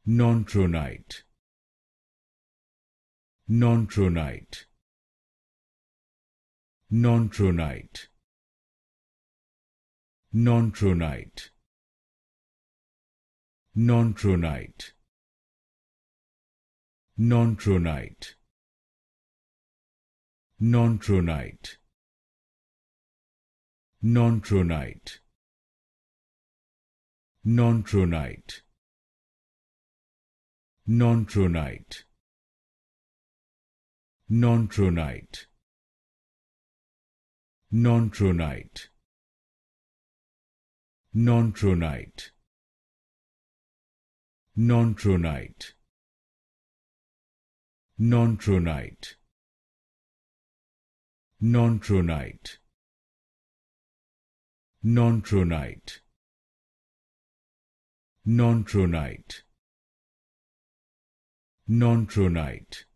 Nontronite, Nontronite, Nontronite, Nontronite, Nontronite, Nontronite, Nontronite, Nontronite, Nontronite, Nontronite, Nontronite, Nontronite, Nontronite, Nontronite, Nontronite, Nontronite, Nontronite, Nontronite, Nontronite,